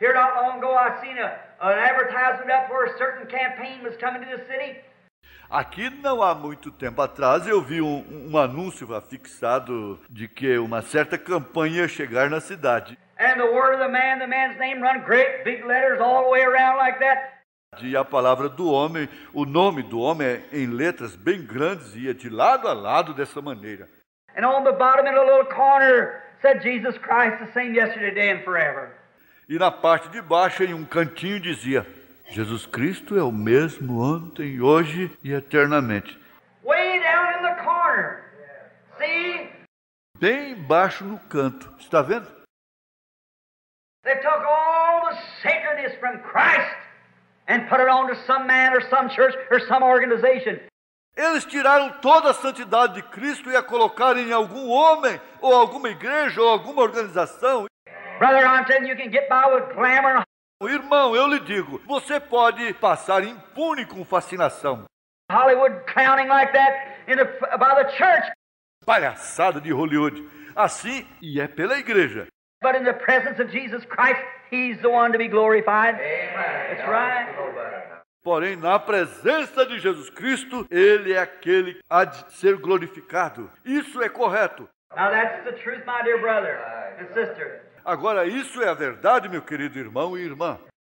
Here not long ago I seen an advertisement up where a certain campaign was coming to the city. Aqui não há muito tempo atrás eu vi um anúncio fixado de que uma certa campanha ia chegar na cidade. And the word of the man's name run great big letters all the way around like that. E a palavra do homem, o nome do homem em letras bem grandes ia de lado a lado dessa maneira. And on the bottom in a little corner said Jesus Christ the same yesterday, today and forever. E na parte de baixo, em um cantinho, dizia: Jesus Cristo é o mesmo ontem, hoje e eternamente. Way down in the corner. See? Bem embaixo no canto. Está vendo? They took all the sacredness from Christ and put it on to some man or some church or some organization. Eles tiraram toda a santidade de Cristo e a colocaram em algum homem, ou alguma igreja, ou alguma organização. Brother, I'm telling you, you can get by with glamour. Irmão, eu lhe digo, você pode passar impune com fascinação. Hollywood clowning like that by the church. Palhaçada de Hollywood. Assim, e é pela igreja. But in the presence of Jesus Christ, He's the one to be glorified. Amen. That's right. Porém, na presença de Jesus Cristo, Ele é aquele que há de ser glorificado. Isso é correto. Now that's the truth, my dear brother and sister. Agora, isso é a verdade, meu querido irmão e irmã.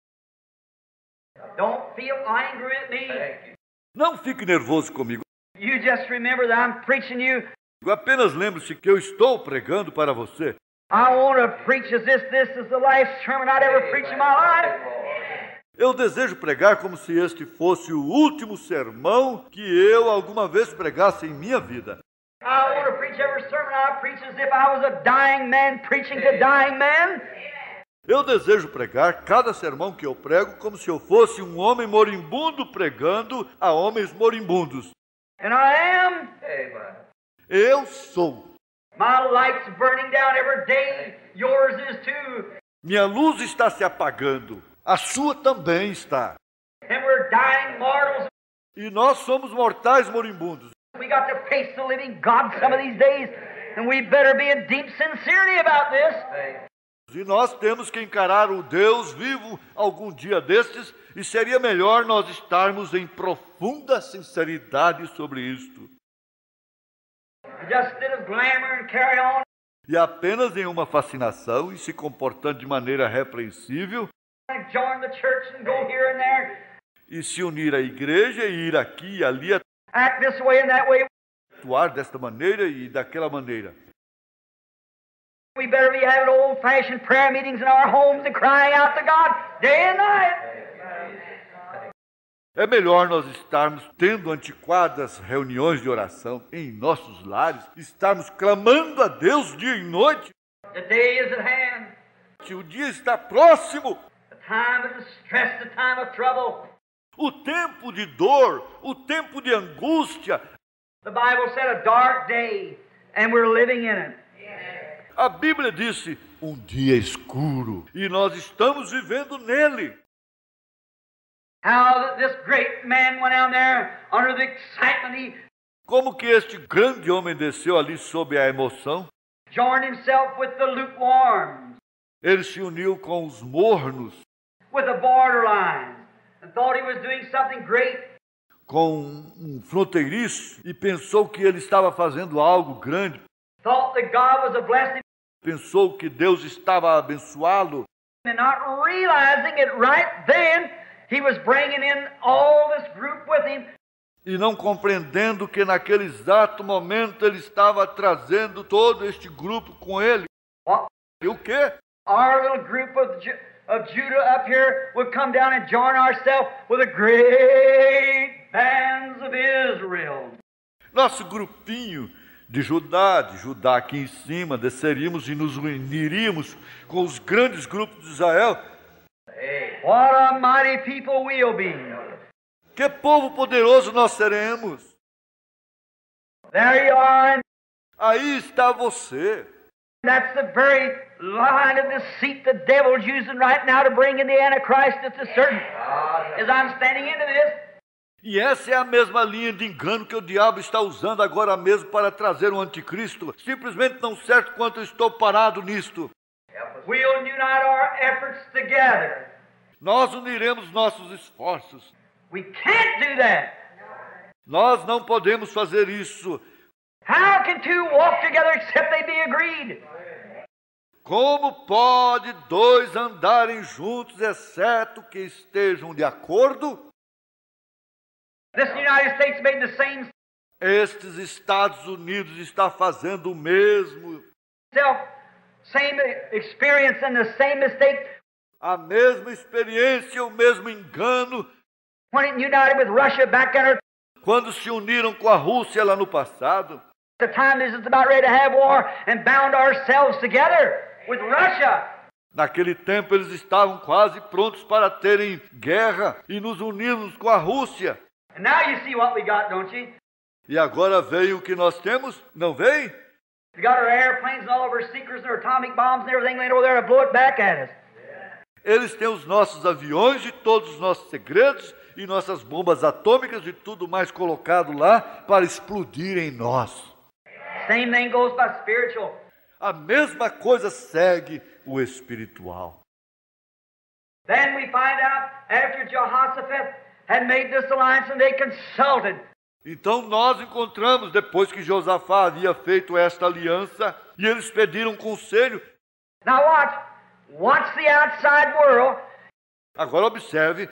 Don't feel angry with me. Não fique nervoso comigo. You just remember that I'm preaching you. Apenas lembre-se que eu estou pregando para você. I want to preach as this is the last sermon I'd ever preach in my life. Eu desejo pregar como se este fosse o último sermão que eu alguma vez pregasse em minha vida. I want to preach every sermon I preach as if I was a dying man preaching to dying men. Eu desejo pregar cada sermão que eu prego como se eu fosse um homem moribundo pregando a homens moribundos. And I am. Eu sou. My light's burning down every day. Yours is too. Minha luz está se apagando. A sua também está. And we're dying mortals. E nós somos mortais moribundos. We got to face the living God some of these days, and we better be in deep sincerity about this. E nós temos que encarar o Deus vivo algum dia destes, e seria melhor nós estarmos em profunda sinceridade sobre isto. Just instead of glamour and carry on. E apenas em uma fascinação e se comportando de maneira repreensível. Join the church and go here and there. E se unir à igreja e ir aqui e ali, act this way and that way. Atuar desta maneira e daquela maneira. We better be having old-fashioned prayer meetings in our homes and crying out to God day and night. É melhor nós estarmos tendo antiquadas reuniões de oração em nossos lares, estarmos clamando a Deus dia e noite. The day is at hand. O dia está próximo. The time of distress, the time of trouble. O tempo de dor, o tempo de angústia. The Bible said a dark day, and we're living in it. A Bíblia disse um dia escuro e nós estamos vivendo nele. How this great man went down there under the excitement. Como que este grande homem desceu ali sob a emoção? Joined himself with the lukewarm. Ele se uniu com os mornos. With the borderline. And thought he was doing something great. Com um fronteiriço e pensou que ele estava fazendo algo grande. Thought that God was a blessing. Pensou que Deus estava a abençoá-lo. And not realizing it right then, he was bringing in all this group with him. E não compreendendo que naquele exato momento ele estava trazendo todo este grupo com ele. What? E o quê? Our little group of Judah up here would come down and join ourselves with the great bands of Israel. Nosso grupinho de Judá aqui em cima, desceríamos e nos uniríamos com os grandes grupos de Israel. What a mighty people we'll be. Que povo poderoso nós seremos. There you are. Aí está você. That's the very line of deceit the devil's using right now to bring in the Antichrist at the certain. As I'm standing into this. E essa é a mesma linha de engano que o diabo está usando agora mesmo para trazer o anticristo, simplesmente tão certo quanto eu estou parado nisto. We'll unite our efforts together. Nós uniremos nossos esforços. We can't do that. Nós não podemos fazer isso. How can two walk together except they be agreed? Como pode dois andarem juntos, exceto que estejam de acordo? This United States made the same Estes Estados Unidos está fazendo o mesmo, same experience and the same mistake a mesma experiência, o mesmo engano, when it united with Russia back in quando se uniram com a Rússia lá no passado. the time is just about ready to have war and bound ourselves together with Russia. Naquele tempo eles estavam quase prontos para terem guerra e nos unirmos com a Rússia. And now you see what we got, don't you? E agora veio o que nós temos? Não veio? We got our airplanes and all of our seekers and our atomic bombs and everything laying over there to blow it back at us. Eles têm os nossos aviões e todos os nossos segredos e nossas bombas atômicas e tudo mais colocado lá para explodir em nós. Same thing goes by spiritual. A mesma coisa segue o espiritual. Then we find out after Jehoshaphat had made this alliance and they consulted. Então nós encontramos, depois que Josafá havia feito esta aliança, e eles pediram conselho. Now watch the outside world. Agora observe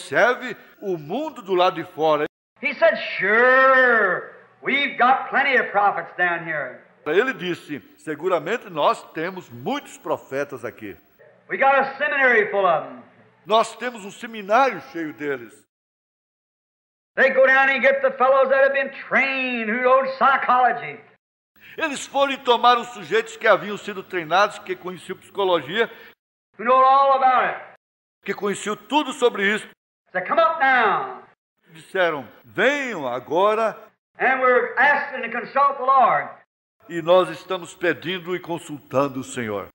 o mundo do lado de fora. He said, sure, we've got plenty of prophets down here. Ele disse, seguramente nós temos muitos profetas aqui. We got a seminary full of them. Nós temos um seminário cheio deles. They go down and get the fellows that have been trained, who know psychology. Eles foram e tomaram os sujeitos que haviam sido treinados, que conheciam psicologia, Who know all about it. que conheciam tudo sobre isso. Say, come up now. Disseram, venham agora, And we're asking to consult the Lord. e nós estamos pedindo e consultando o Senhor.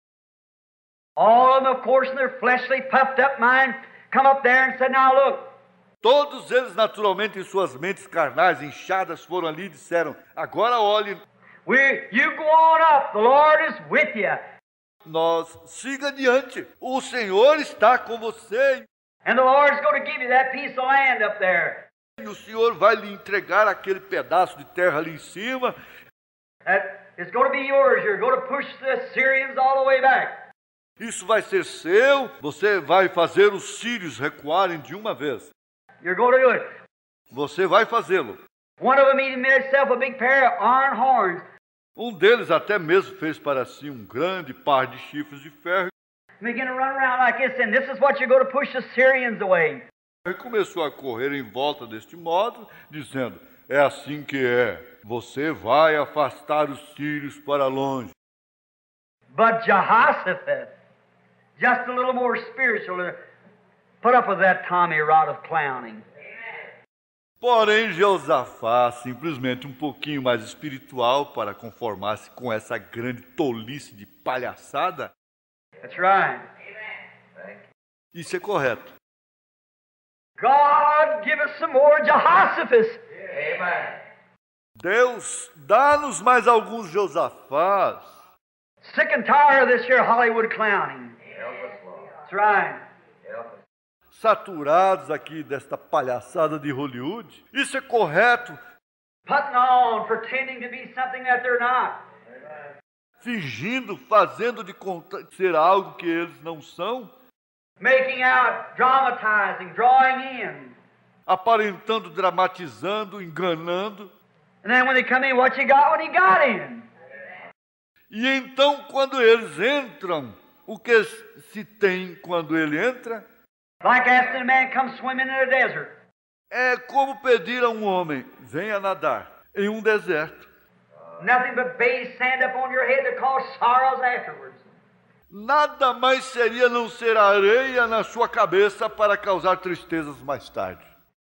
All of them, of course, in their fleshly, puffed up mind, come up there and said, now look, Todos eles, naturalmente, em suas mentes carnais, inchadas, foram ali e disseram, agora olhe, you go on up, the Lord is with you. nós, siga adiante, o Senhor está com você, And the Lord's going to give you that piece of land up there. e o Senhor vai lhe entregar aquele pedaço de terra ali em cima, That is going to be yours. You're going to push the Syrians all the way back. isso vai ser seu, você vai fazer os sírios recuarem de uma vez. You're going to do it. Você vai fazê-lo. One of them even made himself a big pair of iron horns. Um deles até mesmo fez para si um grande par de chifres de ferro And began to run around like this, and this is what you're going to push the Syrians away. e começou a correr em volta deste modo, dizendo, é assim que é, você vai afastar os sírios para longe. But Jehoshaphat, just a little more spiritual, put up with that Tommy rod of clowning. Porém, Josafá, simplesmente um pouquinho mais espiritual para conformar-se com essa grande tolice de palhaçada, That's right. isso é correto. God, give us some more Jehoshaphat. Deus, dá-nos mais alguns Josafás. Sick and tired of this here Hollywood clowning. That's right. Saturados aqui desta palhaçada de Hollywood. Isso é correto. Putting on, pretending to be something that they're not. Fingindo, fazendo de conta ser algo que eles não são. Making out, dramatizing, drawing in. Aparentando, dramatizando, enganando. And then when they come in, what you got when you got in? E então, quando eles entram, o que se tem quando ele entra? Like asking a man come swimming in a desert. É como pedir a um homem, venha nadar em um deserto. Nothing but base sand up on your head to cause sorrows afterwards. Nada mais seria não ser areia na sua cabeça para causar tristezas mais tarde.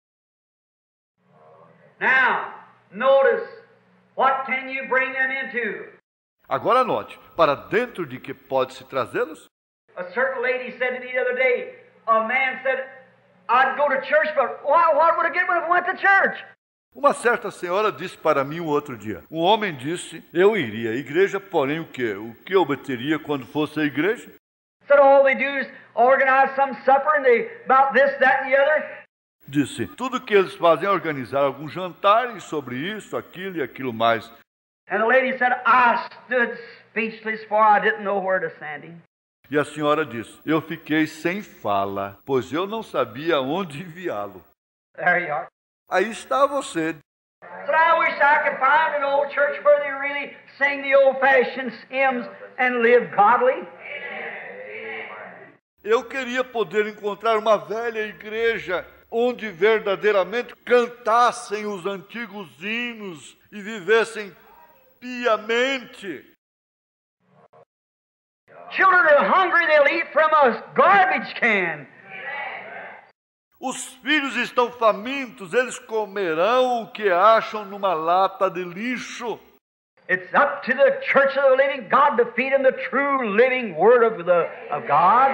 Now, notice, what can you bring them into? Agora note, para dentro de que pode-se trazê-los? A certain lady said to me the other day, a man said, I'd go to church, but what would I get when I went to church? Uma certa senhora disse para mim um outro dia. Um homem disse, eu iria à igreja, porém o quê? O que eu obteria quando fosse à igreja? Said all they do is organize some supper and they about this, that, and the other. Disse, tudo que eles fazem é organizar algum jantar e sobre isso, aquilo e aquilo mais. And the lady said, I stood speechless, for I didn't know where to send him. E a senhora disse, eu fiquei sem fala, pois eu não sabia onde enviá-lo. There you are. Aí está você. Said, I wish I could find an old church where they really sing the old-fashioned hymns and live godly. Eu queria poder encontrar uma velha igreja onde verdadeiramente cantassem os antigos hinos e vivessem piamente. Children are hungry, they'll eat from a garbage can. Os filhos estão famintos, eles comerão o que acham numa lata de lixo. It's up to the church of the living God to feed them the true living word of God.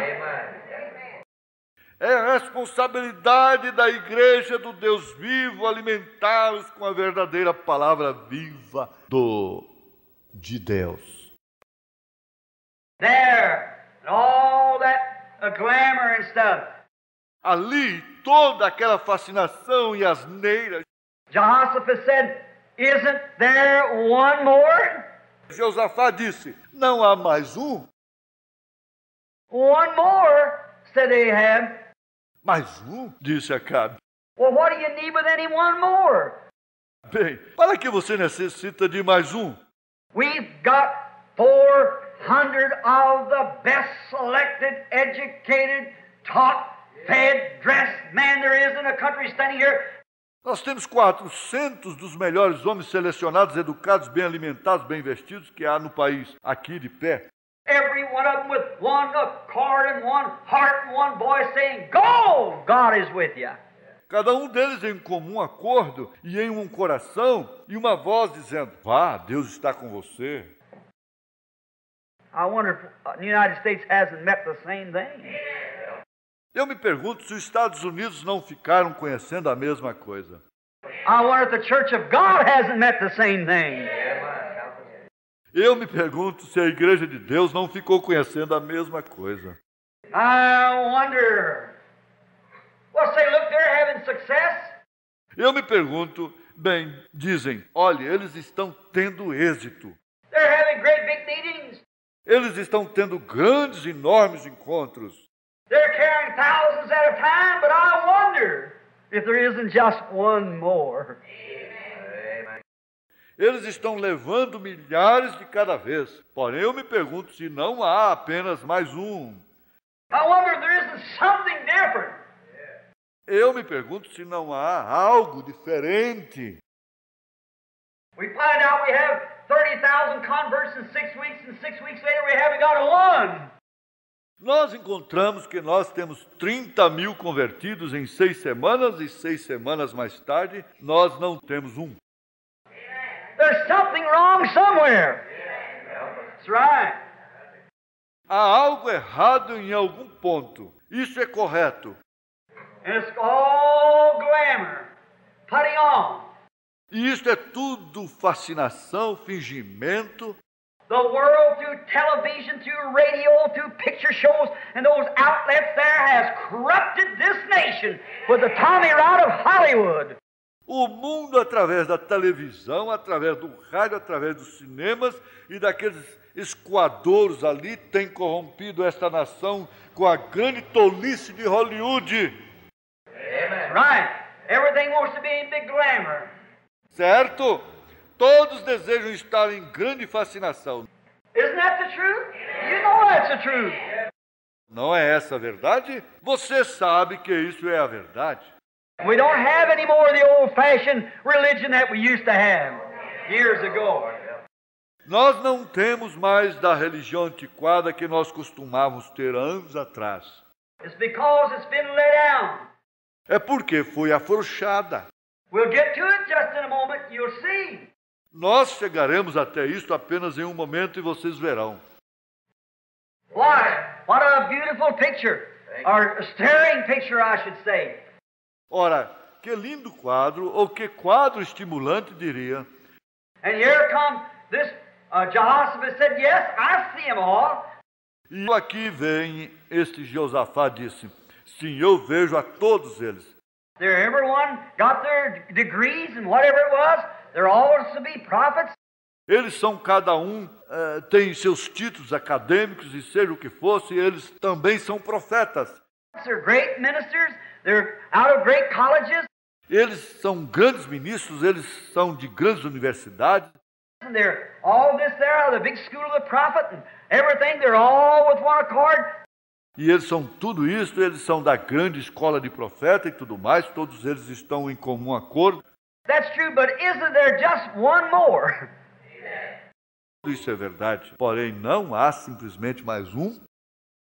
É responsabilidade da igreja do Deus vivo alimentá-los com a verdadeira palavra viva de Deus. There, and all that glamour and stuff. Ali, toda aquela fascinação e asneira. Jehoshaphat said, isn't there one more? Josafá disse, não há mais um? One more, said Ahab. Mais um? Disse Acabe. Well, what do you need with any one more? Bem, para que você necessita de mais um? We've got 400 of the best selected, educated, taught, fed, dressed men there is in the country standing here. Nós temos 400 dos melhores homens selecionados, educados, bem alimentados, bem vestidos que há no país, aqui de pé. Every one of them with one accord and one heart and one voice saying, go, God is with you. Cada um deles em comum acordo e em um coração e uma voz dizendo, vá, Deus está com você. I wonder if the United States hasn't met the same thing. Eu me pergunto se os Estados Unidos não ficaram conhecendo a mesma coisa. I wonder if the Church of God hasn't met the same thing. Eu me pergunto se a Igreja de Deus não ficou conhecendo a mesma coisa. I wonder. Well, say, look, they're having success. Eu me pergunto, bem, dizem, olha, eles estão tendo êxito. They're having great big meetings. Eles estão tendo grandes, enormes encontros. They're carrying thousands at a time, but I wonder if there isn't just one more. Eles estão levando milhares de cada vez. Porém, eu me pergunto se não há apenas mais um. I wonder if there isn't something different. Eu me pergunto se não há algo diferente. We find out we have 30,000 converts in 6 weeks, and 6 weeks later we haven't got one. Nós encontramos que nós temos 30 mil convertidos em 6 semanas e 6 semanas mais tarde nós não temos um. There's something wrong somewhere. That's right. Há algo errado em algum ponto. Isso é correto. And it's all glamour, putting on. E isso é tudo fascinação, fingimento. The world through television, through radio, through picture shows, and those outlets there has corrupted this nation with the Tommy Rod of Hollywood. O mundo, através da televisão, através do rádio, através dos cinemas e daqueles escoadouros ali, tem corrompido esta nação com a grande tolice de Hollywood. Right. Everything wants to be in big glamour. Certo? Todos desejam estar em grande fascinação. Isn't that the truth? You know that's the truth. Não é essa a verdade? Você sabe que isso é a verdade. We don't have any more of the old-fashioned religion that we used to have years ago. Nós não temos mais da religião antiquada que nós costumávamos ter anos atrás. It's because it's been let down. É porque foi afrouxada. We'll get to it just in a moment, you'll see. Nós chegaremos até isto apenas em um momento e vocês verão. What a beautiful picture, or a stirring picture, I should say. Ora, Que lindo quadro, ou que quadro estimulante, diria. And here come this Jehoshaphat said, yes, I see them all. E aqui vem este Josafá disse, sim, eu vejo a todos eles. Everyone got their degrees and whatever it was. They're all to be prophets. Eles são cada um, tem seus títulos acadêmicos e seja o que fosse, eles também são profetas. They're great ministers. They're out of great colleges. Eles são grandes ministros, eles são de grandes universidades. And they're all this there out of the big school of the prophet and everything. They're all with one accord. E eles são tudo isso, eles são da grande escola de profeta e tudo mais, todos eles estão em comum acordo. That's true, but isn't there just one more? Isso é verdade, porém não há simplesmente mais um.